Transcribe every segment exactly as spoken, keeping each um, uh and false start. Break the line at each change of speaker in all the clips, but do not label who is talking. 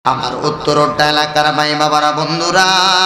আমার উত্তরটা এলাকার ভাই বাবারা, বন্ধুরা,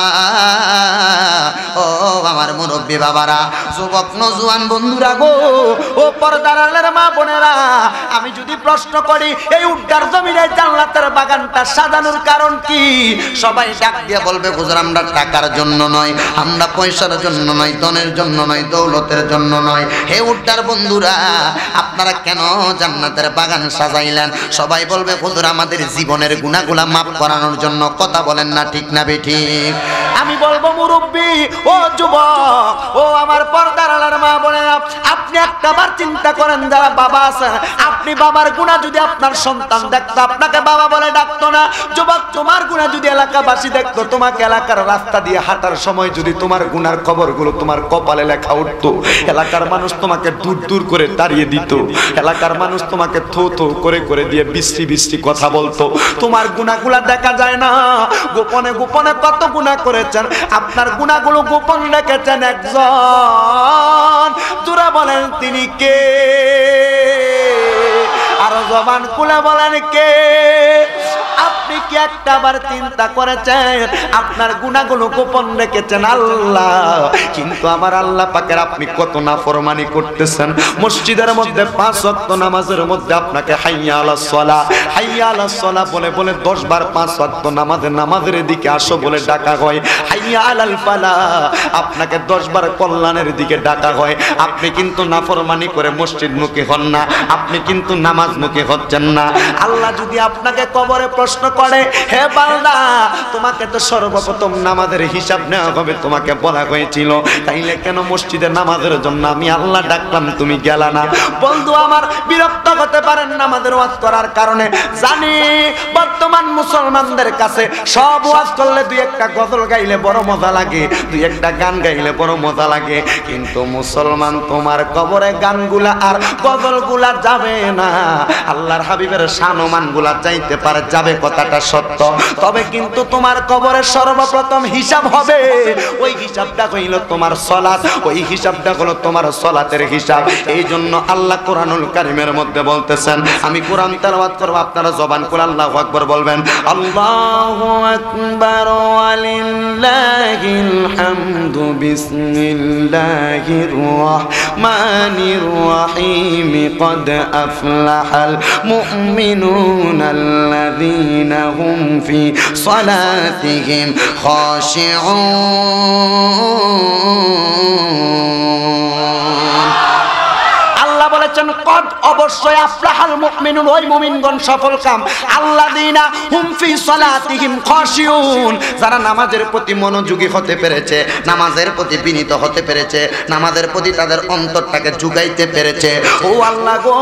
ও আমার মুরব্বী বাবারা, যুবক নজওয়ান বন্ধুরা গো, ও পর্দার আড়ালের মা বোনেরা, আমি যদি প্রশ্ন করি এই উড্ডার জমিনে জান্নাতের বাগানটা সাজানোর কারণ কি? সবাই ডাক দিয়ে বলবে হুজুর আমরা টাকার জন্য নয়, আমরা পয়সার জন্য নয়, ধনের জন্য নয়, দৌলতের জন্য নয়। হে উড্ডার বন্ধুরা, আপনারা কেন জান্নাতের বাগান সাজাইলেন? সবাই বলবে হুজুর আমাদের জীবনের গুনাহগুলা মাফ করানোর জন্য। কথা বলেন না ঠিক না বেঠিক? আমি বলবো মুরব্বী, ও যুবক, ও আমার পর্দার আড়ালের মা বোনেরা, আপনি একটাবার চিন্তা করেন যারা বাবা আছেন, আপনি বাবার গুনাহ যদি আপনার সন্তান দেখতো আপনাকে বাবা বলে ডাকতো না। যুবক তোমার গুনাহ যদি এলাকাবাসী দেখতো, তোমাকে এলাকার রাস্তা দিয়ে হাঁটার সময় যদি তোমার গুনার খবরগুলো তোমার কপালে লেখা উঠতো, এলাকার মানুষ তোমাকে দূর দূর করে তাড়িয়ে দিত, এলাকার মানুষ তোমাকে থো থো করে করে দিয়ে বিশ্রী বিশ্রী কথা বলতো। তোমার গুনাহগুলা দেখা যায় না, গোপনে গোপনে কত গুনাহ করেছেন, আপনার গুনাহগুলো গোপন রেখেছেন একজন। তোরা বলেন তিনি কে? আর জবান খুলে বলেন কে? আপনি কি একটাবার চিন্তা করেছেন আপনার গুনাহগুলো গোপন রেখেছেন আল্লাহ, কিন্তু আমার আল্লাহ পাকের আপনি কত নাফরমানি করতেছেন। মসজিদের মধ্যে পাঁচ ওয়াক্ত নামাজের মধ্যে আপনাকে হাইয়া আলাস সালাহ হাইয়া আলাস সালাহ বলে বলে দশ বার পাঁচ ওয়াক্ত নামাজে নামাজের দিকে আসো বলে ডাকা হয়, হাইয়া আলাল ফালাহ আপনাকে দশ বার কল্যাণের দিকে ডাকা হয়। আপনি কিন্তু নাফরমানি করে মসজিদ মুখী হন না, আপনি কিন্তু নামাজ মুখী হচ্ছেন না। আল্লাহ যদি আপনাকে কবরে প্রশ্ন করে, হে বান্দা তোমাকে তো সর্বপ্রথম নামাজের হিসাব নেওয়া হবে, তোমাকে বলা হয়েছিল, তাইলে কেন মসজিদে নামাজের জন্য আমি আল্লাহ ডাকলাম তুমি গেলা না? বন্ধু আমার বিরক্ত হতে পারেন নামাজের ওয়াজ করার কারণে, জানি বর্তমান মুসলমানদের কাছে সব ওয়াজ করলে দুই একটা গজল গাইলে বড় মজা লাগে, দুই একটা গান গাইলে বড় মজা লাগে, কিন্তু মুসলমান তোমার কবরে গানগুলা আর গজলগুলা যাবে না, আল্লাহর হাবিবের শানমানগুলা যাইতে পারে, যাবে কথাটা সত্য, তবে কিন্তু তোমার কবরের সর্বপ্রথম হিসাব হবে, ওই হিসাবটা হইল তোমার সালাত, ওই হিসাবটা হলো তোমার সালাতের হিসাব। এই জন্য আল্লাহ কোরআনুল কারীমের মধ্যে বলতেছেন, আমি কোরআন তেলাওয়াত করব, আপনারা জবান করে আল্লাহু আকবার বলবেন। আল্লাহু আকবার ওয়ালিল্লাহিল হামদু বিসমিল্লাহির রাহমানির রাহিম قد أفلح المؤمنون الذين هم في صلاتهم خاشعون। আল্লাহ বলেছেন কদ অবশ্যই আফলাহাল মুমিনুন, ওই মুমিনগণ সফল কাম, আল্লাযীনা হুম ফি সালাতিহিম খাশিউন, যারা নামাজের প্রতি মনোযোগী হতে পেরেছে, নামাজের প্রতি বিনীত হতে পেরেছে, নামাজের প্রতি তাদের অন্তরটাকে ঝুঁকাইতে পেরেছে। ও আল্লাহ গো,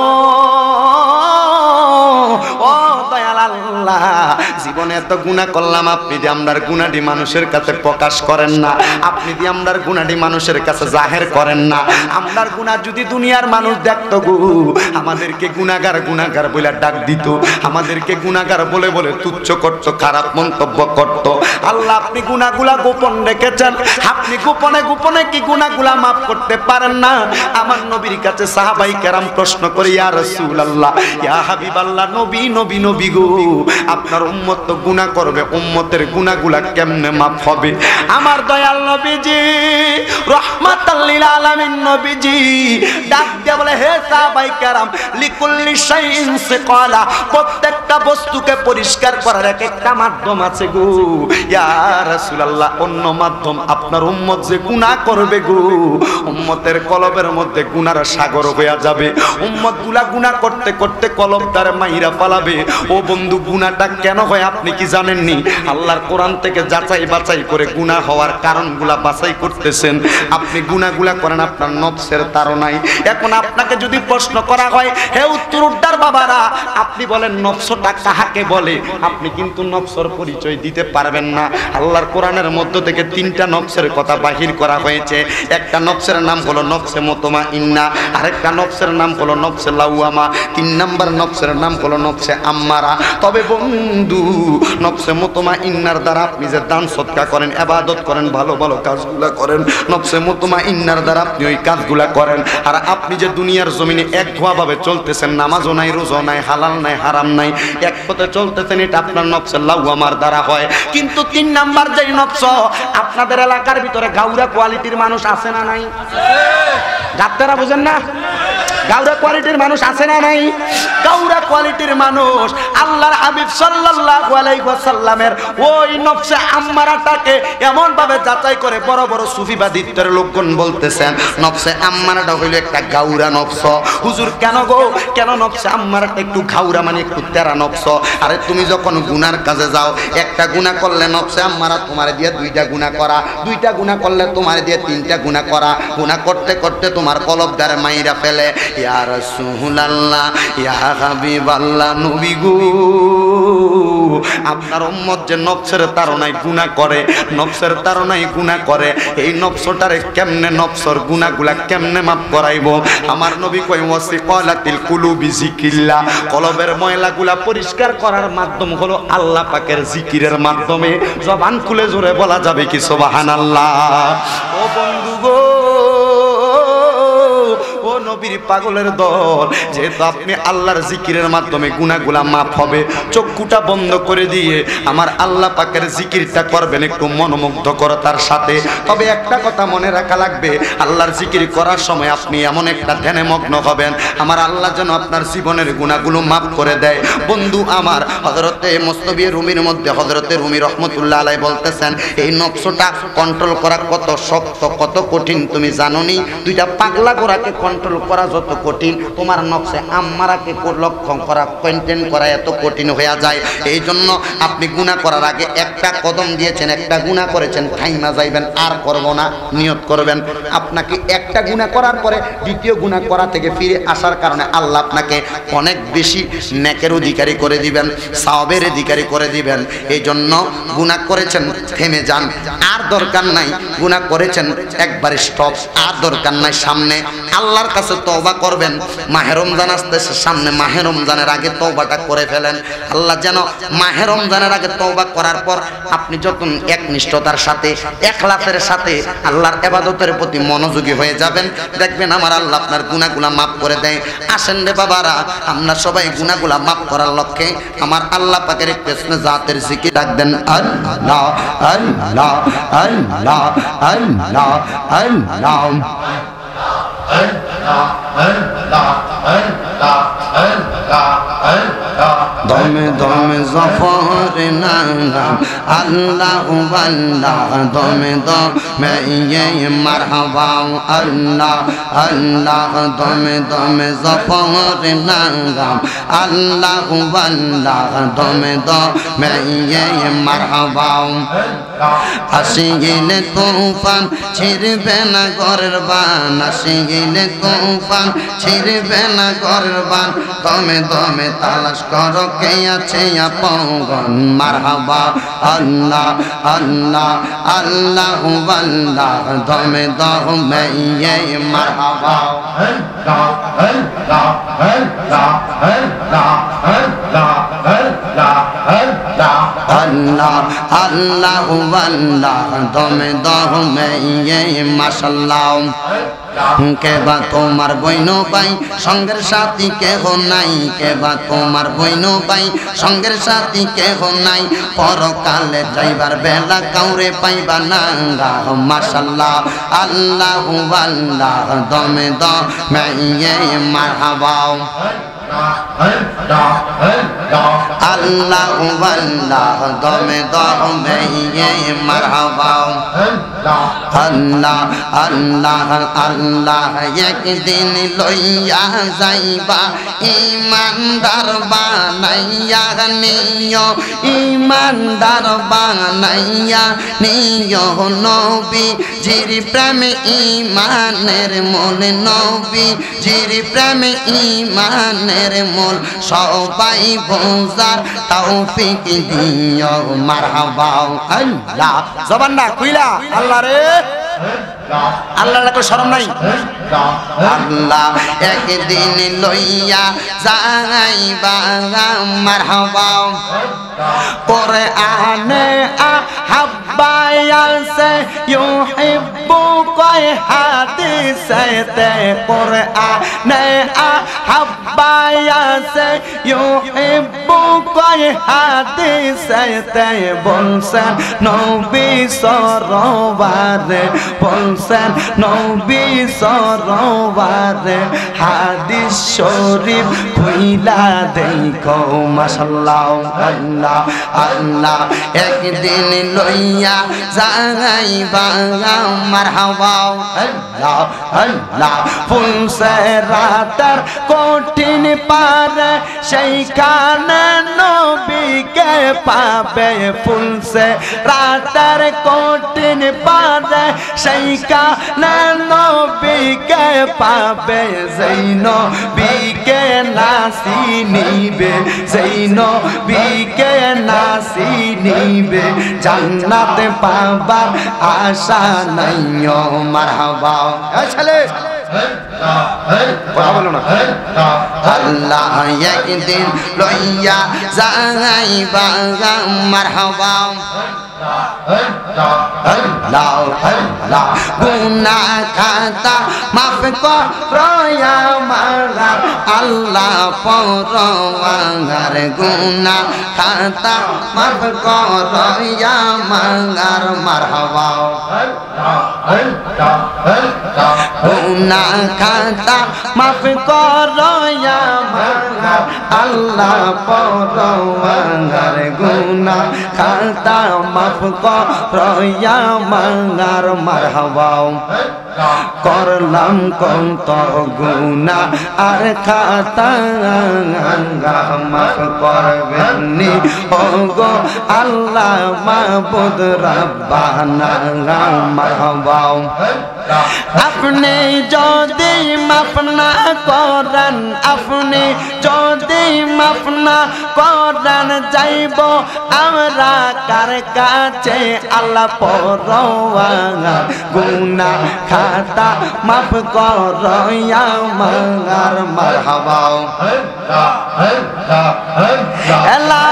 ও দয়াল আল্লাহ, জীবনে এত গুনাহ করলাম, আপনি যে আমরার গুনাহটি মানুষের কাছে প্রকাশ করেন না, আপনি যে আমরার গুনাহটি মানুষের কাছে জাহের করেন না। আমরার গুনাহ যদি দুনিয়ার মানুষ দেখতো গো, আমাদেরকে গুনাহগার গুনাহগার বলে ডাক দিত, আমাদেরকে গুনাহগার বলে বলে তুচ্ছ করত, খারাপ মন্তব্য করত। আল্লাহ আপনি গুনাহগুলা গোপন রেখেছেন, আপনি গোপনে গোপনে কি গুনাহগুলা মাফ করতে পারেন না? আমার নবীর কাছে সাহাবাই কেরাম প্রশ্ন করে, ইয়া রাসূলুল্লাহ, ইয়া হাবিবাল্লাহ, নবী নবী নবী গো, আপনার উম্মত তো গুনাহ করবে, উম্মতের গুনাহগুলা কেমনে মাফ হবে? আমার দয়াল নবীজি রাহমাতাল লিল আলামিন নবীজি ডাক দিয়ে বলে, হে সাহাবাই কেরাম, লিকুল্লি শাইইন সিকালা, প্রত্যেকটা বস্তুকে পরিষ্কার করার এক একটা মাধ্যম আছে গো। ইয়া রাসূলুল্লাহ, অন্য মাধ্যম আপনার উম্মত যে গুনাহ করবে গো, উম্মতের কলবের মধ্যে গুনার সাগর হয়ে যাবে, উম্মত গুলা গুনাহ করতে করতে কলব তার মাইরা পালাবে। ও বন্ধু, গুনাহটা কেন হয় আপনি কি জানেননি? আল্লাহর কোরআন থেকে যাচাই বাছাই করে গুনাহ হওয়ার কারণগুলা বাছাই করতেছেন। আপনি গুনাহগুলা করেন আপনার নফসের তাড়নায়। এখন আপনাকে যদি প্রশ্ন করা হয়, হে উত্তর উদ্দার বাবারা, আপনি বলেন নফসটা কাহাকে বলে? আপনি কিন্তু নফসের পরিচয় দিতে পারবেন না। আল্লাহর কোরআনের মধ্য থেকে তিনটা নফসের কথা বাহির করা হয়েছে। একটা নফসের নাম হলো নফসে মুতমাইন্না, আরেকটা নফসের নাম হলো নফসে লাওয়ামা, তিন নাম্বার নফসের নাম হলো নফসে আম্মারা। আম্মারা। তবে বন্ধু নফসে মুতমাইন্নার দ্বারা আপনি যে দান সদকা করেন, ইবাদত করেন, ভালো ভালো কাজগুলা করেন, নফসে মুতমাইন্নার দ্বারা আপনি ওই কাজগুলা করেন। আর আপনি যে দুনিয়ার জমিনে এক ধোয়াভাবে চলতেছেন, নামাজও নাই, রোজা নাই, হালাল নাই, হারাম নাই, এক পথে চলতেছেন, এটা আপনার নফসে লাওয়ামার দ্বারা হয়। কিন্তু তিন নাম্বার যেই নফস, আপনাদের এলাকার ভিতরে গাউরা কোয়ালিটির মানুষ আছে না নাই? আপনারা বুঝেন না? গাউরা কোয়ালিটির মানুষ আছে না নাই? গাউরা কোয়ালিটির মানুষ আল্লাহর হাবিব সাল্লাল্লাহু আলাইহি ওয়াসাল্লামের ওই নফসে আম্মারাটাকে এমন ভাবে যাচাই করে বড় বড় সুফিবাদীদের লোকজন বলতেছেন নফসে আম্মারাটা হইল একটা গাউরা নফস। হুজুর কেন গো, কেন নফসে আম্মারাটা একটু গাউরা মানে একটু তেরা নফস? আরে তুমি যখন গুনার কাজে যাও, একটা গুনাহ করলে নফসে আম্মারা তোমারে দিয়ে দুইটা গুনাহ করা, দুইটা গুনাহ করলে তোমারে দিয়ে তিনটা গুনাহ করা, গুনাহ করতে করতে তোমার কলব দ্বারে মাইরা ফেলে। ইয়া রাসূলুল্লাহ, ইয়া হাবিবাল্লাহ, নবী গো, আপনার উম্মত যে নফসের তাড়নায় গুনাহ করে, নফসের তাড়নায় গুনাহ করে, এই নফসটারে কেমনে, নফসর গুনাহগুলা কেমনে মাফ করাইবো? আমার নবী কয় ওয়াসিকালাতিল কুলুবি যিকিল্লাহ, কলবের ময়লাগুলা পরিষ্কার করার মাধ্যম হলো আল্লাহ পাকের জিকিরের মাধ্যমে। জবান খুলে জোরে বলা যাবে কি সুবহানাল্লাহ? ও বন্ধু গো, ও নবীর পাগলের দল, যেহেতু আপনি আল্লাহর জিকিরের মাধ্যমে গুনাহগুলা মাফ হবে, চক্ষুটা বন্ধ করে দিয়ে আমার আল্লাহ পাকের জিকিরটা করবেন একটু মনোমুগ্ধকরতার সাথে। তবে একটা কথা মনে রাখা লাগবে, আল্লাহর জিকির করার সময় আপনি এমন একটা ধ্যানে মগ্ন হবেন, আমার আল্লাহ যেন আপনার জীবনের গুনাহগুলো মাফ করে দেয়। বন্ধু আমার, হযরতে মুস্তাফী রুমির মধ্যে হযরতে রুমি রহমতুল্লাহ আলাইহি বলতেছেন, এই নফসটা কন্ট্রোল করা কত শক্ত, কত কঠিন তুমি জানো নি? দুইটা পাগলা গোরাকে কন্ট্রোল করা যত কঠিন, তোমার নফসে আম্মারাকে লক্ষ্য করা, কন্টেন করা এত কঠিন হয়ে যায়। এই জন্য আপনি গুনাহ করার আগে একটা কদম দিয়েছেন, একটা গুনাহ করেছেন, থাইমা যাইবেন, আর করব না নিয়ত করবেন। আপনাকে একটা গুনাহ করার পরে দ্বিতীয় গুনাহ করা থেকে ফিরে আসার কারণে আল্লাহ আপনাকে অনেক বেশি নেকের অধিকারী করে দিবেন, সওয়াবের অধিকারী করে দিবেন। এই জন্য গুনাহ করেছেন, থেমে যান, আর দরকার নাই। গুনাহ করেছেন, একবারে স্টপ, আর দরকার নাই। সামনে আল্লাহর কাছে তওবা করবেন। মাহে রমজান আসতেছে সামনে, মাহে রমজানের আগে তওবাটা করে ফেলেন। আল্লাহ যেন মাহে রমজানের আগে তওবা করার পর আপনি যখন একনিষ্ঠতার সাথে, ইখলাসের সাথে আল্লাহর ইবাদতের প্রতি মনোযোগী হয়ে যাবেন, দেখবেন আমার আল্লাহ আপনার গুনাহগুলা মাফ করে দেয়। আসেন রে বাবারা, আমরা সবাই গুনাহগুলা মাফ করার লক্ষ্যে আমার আল্লাহ পাকের একটু জাতের জিকির ডাকবেন। আল্লাহ আল্লাহ আল্লাহ আল্লাহ আল্লাহ দমে দমে জফর নাম আল্লাহ আল্লাহ, দমে দমে ইয়ে মারহাবা আল্লাহ আল্লাহ, দমে দমে জফর নাম আল্লাহ আল্লাহ, দমে দমে ইয়ে মারহাবা। আসিলে তুফান ছিড়বে না ঘরের বান, আসিলে তুফান ছিড়বে না ঘরের বান, দমে দমে তালাশ করো কে আছে আপন। মারহাবা আল্লাহ আল্লাহ আল্লাহ আল্লাহ, দমে দমে ইয়ে মারহাবা আল্লাহ আল্লাহ আল্লাহ আল্লাহ আল্লাহ আল্লাহ আল্লাহ আল্লাহ আল্লাহ, দমে দমে ইয়ে মাশাআল্লাহ। কেবা তোমার বইন ভাই সঙ্গের সাথী কেহ নাই, কেবা তোমার বইন ভাই সঙ্গের সাথী কেহ নাই, পরকালে যাইবার বেলা কাউরে পাইবা না। মাশাআল্লাহ আল্লাহ আল্লাহ, দমে দমে ইয়ে মারহাবা আল্লাহ আল্লাহ, দমে দমে ইয়ে মারহাবা আল্লাহ আল্লাহ আল্লাহ। একদিন লইয়া যাইবা ইমানদার বানাইয়া নিও, ইমানদার বানাইয়া নিও, নবী জির প্রেমে ইমানের মূল, নবী জির প্রেমে ইমানের মূল, সবাই বোঝার তৌফিক দিও। মারহাবা আল্লাহ, জবান না খুইলা আল্লাহ রে আল্লাহ রাখো শরম নাই আল্লাহ একদিন লইয়া যাইবা মারহাবা কোরআনে আহাব্বায়াসে ইউহিব্বু কয় হাদিসেতে কোরআনে আহাব্বায়াসে ইউহিব্বু কয় হাদিসেতে বলছেন নবী সরওয়ারে বলছেন নবী সরওয়ারে হাদিস শরীফ খুইলা দেখো মাশাআল্লাহ আল্লাহ আল্লাহ একদিন লইয়া যাইবা মারহাবা আল্লাহ আল্লাহ ফুলসে রাতের কঠিন পারে সেইখানে নবীকে পাবে ফুলসে রাতের কঠিন পারে সেইখানে নবীকে পাবে যেই নবীকে নাসি নিবে যেই নবীকে নাসি নিবে জান্নাতে পাবার আশা নাই মারহাবা ছেলে কথা বলো না আল্লাহ একদিন লইয়া যাইবা মারহাবা আল্লাহ আল্লাহ গুনাহ খাতা মাফ করো আমার আল্লাহ পরওয়ার গুনাহ খাতা মাফ করো আমার মারহাবা গুনাহ খাতা মাফ করো আমার আল্লাহ পরওয়ার গুনাহ খাতা মাফ করো আমার মারহাবা করলাম কত গুনাহ আর খাতা মাফ করবেননি ওগো আল্লাহ মাবুদ রব্বানা মারহাবা আপনি যদি মাফ না করেন আপনি যদি মাফ না করেন যাইব আমরা কার কাছে আল্লাহ পরওয়ার গুনাহ খাতা মাফ করো আমার মারহাবা লা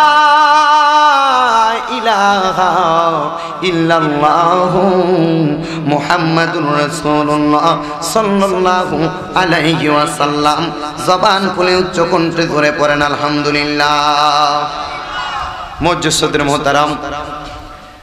ইলাহা ইল্লাল্লাহু মুহাম্মাদুর রাসূলুল্লাহ সাল্লাল্লাহু আলাইহি ওয়াসাল্লাম জবান খুলে উচ্চ কণ্ঠে ধরে পড়েন আলহামদুলিল্লাহ। মুজ্জসিদুল মুহতারাম